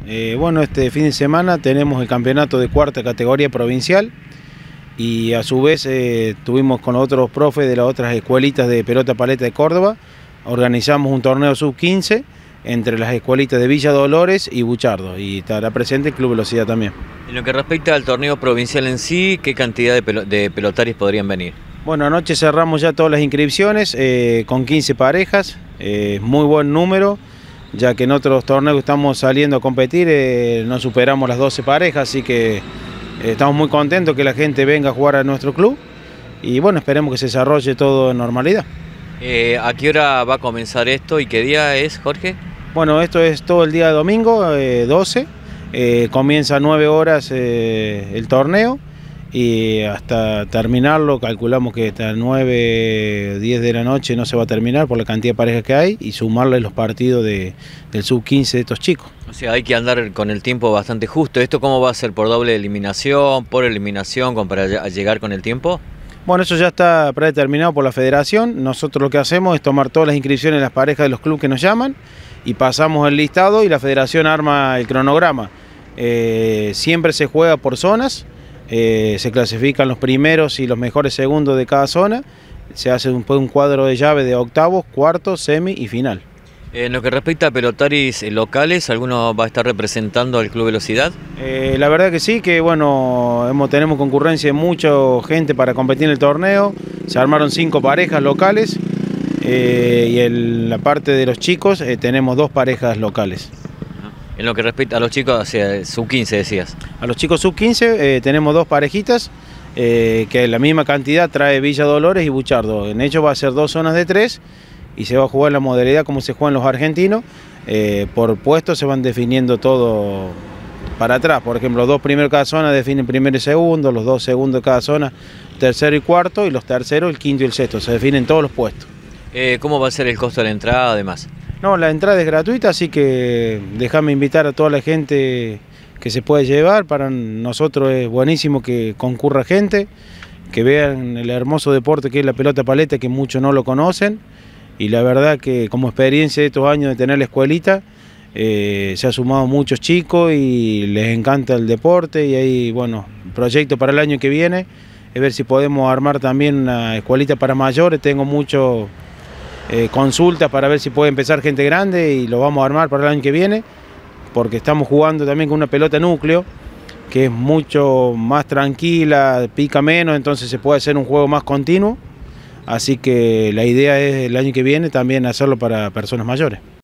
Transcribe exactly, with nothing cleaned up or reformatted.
Eh, bueno, este fin de semana tenemos el campeonato de cuarta categoría provincial y a su vez eh, tuvimos con otros profes de las otras escuelitas de pelota paleta de Córdoba, organizamos un torneo sub quince entre las escuelitas de Villa Dolores y Buchardo, y estará presente el Club Velocidad también. En lo que respecta al torneo provincial en sí, ¿qué cantidad de, pelo de pelotarios podrían venir? Bueno, anoche cerramos ya todas las inscripciones eh, con quince parejas, eh, muy buen número, ya que en otros torneos que estamos saliendo a competir eh, no superamos las doce parejas, así que eh, estamos muy contentos que la gente venga a jugar a nuestro club y bueno, esperemos que se desarrolle todo en normalidad. Eh, ¿A qué hora va a comenzar esto y qué día es, Jorge? Bueno, esto es todo el día de domingo, eh, doce, eh, comienza a nueve horas eh, el torneo y hasta terminarlo calculamos que hasta nueve, diez de la noche no se va a terminar por la cantidad de parejas que hay y sumarle los partidos de, del sub quince de estos chicos. O sea, hay que andar con el tiempo bastante justo. ¿Esto cómo va a ser? ¿Por doble eliminación, por eliminación, con para llegar con el tiempo? Bueno, eso ya está predeterminado por la federación. Nosotros lo que hacemos es tomar todas las inscripciones de las parejas de los clubes que nos llaman y pasamos el listado y la federación arma el cronograma. Eh, siempre se juega por zonas, eh, se clasifican los primeros y los mejores segundos de cada zona, se hace un, un cuadro de llave de octavos, cuartos, semi y final. En lo que respecta a pelotaris locales, ¿alguno va a estar representando al Club Velocidad? Eh, la verdad que sí, que bueno, hemos, tenemos concurrencia de mucha gente para competir en el torneo, se armaron cinco parejas locales eh, y en la parte de los chicos eh, tenemos dos parejas locales. En lo que respecta a los chicos, o sea, sub quince decías. A los chicos sub quince eh, tenemos dos parejitas, eh, que la misma cantidad trae Villa Dolores y Buchardo. En ello va a ser dos zonas de tres y se va a jugar la modalidad como se juegan los argentinos. Eh, por puestos se van definiendo todo para atrás. Por ejemplo, los dos primeros de cada zona definen primero y segundo, los dos segundos de cada zona tercero y cuarto, y los terceros el quinto y el sexto. Se definen todos los puestos. Eh, ¿Cómo va a ser el costo de la entrada además? No, la entrada es gratuita, así que déjame invitar a toda la gente que se puede llevar. Para nosotros es buenísimo que concurra gente, que vean el hermoso deporte que es la pelota paleta, que muchos no lo conocen. Y la verdad que como experiencia de estos años de tener la escuelita, eh, se ha sumado muchos chicos y les encanta el deporte. Y hay, bueno, proyecto para el año que viene, es ver si podemos armar también una escuelita para mayores. Tengo mucho... Eh, consultas para ver si puede empezar gente grande y lo vamos a armar para el año que viene, porque estamos jugando también con una pelota núcleo que es mucho más tranquila, pica menos, entonces se puede hacer un juego más continuo, así que la idea es el año que viene también hacerlo para personas mayores.